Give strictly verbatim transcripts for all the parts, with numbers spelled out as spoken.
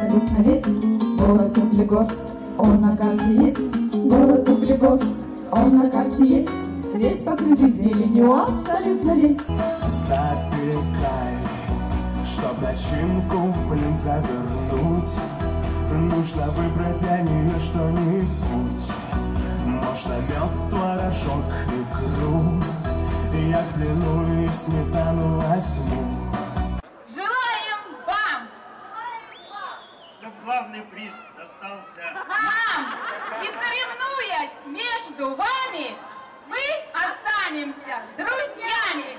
абсолютно весь. Город Углегорск, он на карте есть. Город Углегорск, он на карте есть. Весь покрытый зеленью, абсолютно весь. Запекай, чтоб начинку в блин завернуть, нужно выбрать для нее что-нибудь. Можно мед, творожок, икру, я к блину и сметану возьму. Желаем вам, чтоб главный приз достался нам, и соревнуясь между вами, мы останемся друзьями.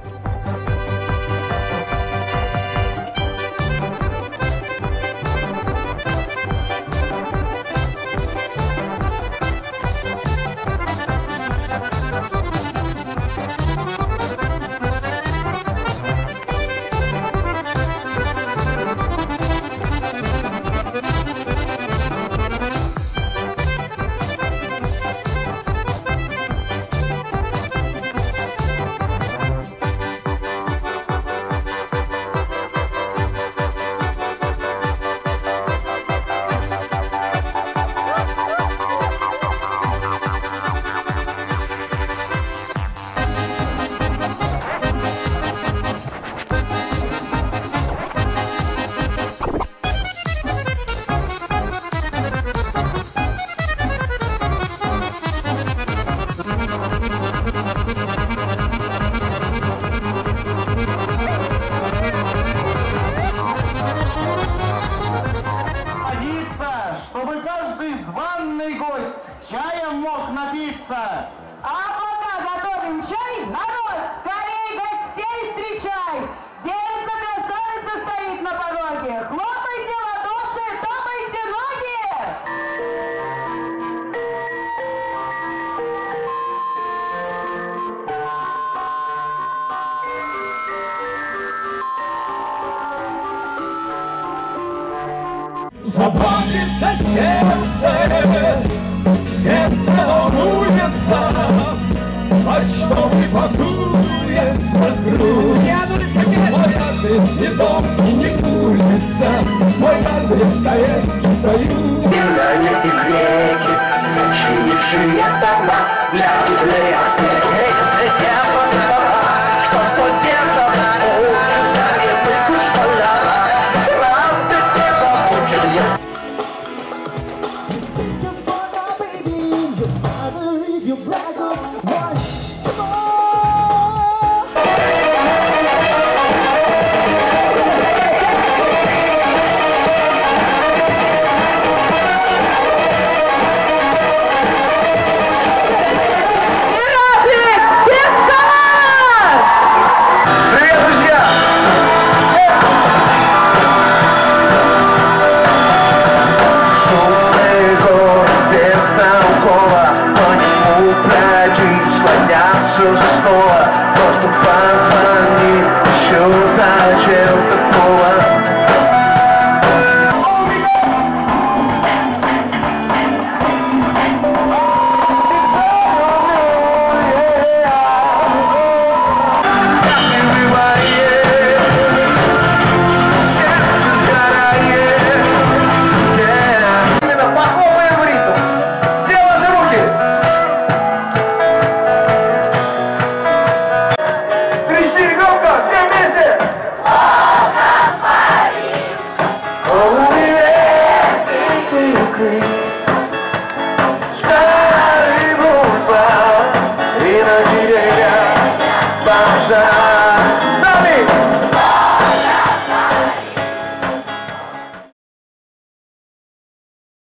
чтобы каждый званый гость чаем мог напиться. А пока готовим чай, народ, скорей гостей встречай! Девица красавица стоит на пороге, хлопайте ладоши, топайте ноги! Заботится сердце, сердце волнуется, почтовый пакуется грудь. Мой адрес не дом и не улица, мой адрес Советский Союз. Зеленые реки, сочинившие дома, для библиотек, всем слова, что студентов угнали мы школа. Разве не замучил я? Просто позвони, еще зачем такого? Старый бульба и на деревьях базар.